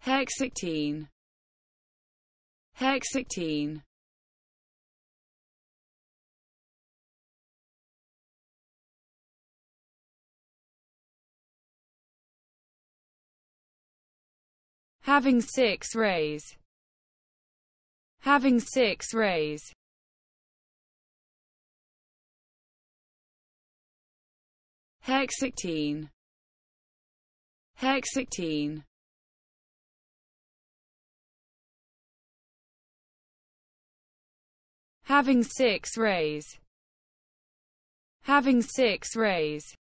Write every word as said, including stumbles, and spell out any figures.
Hexactine. Hexactine. Having six rays. Having six rays. Hexactine. Hexactine. Having six rays. Having six rays.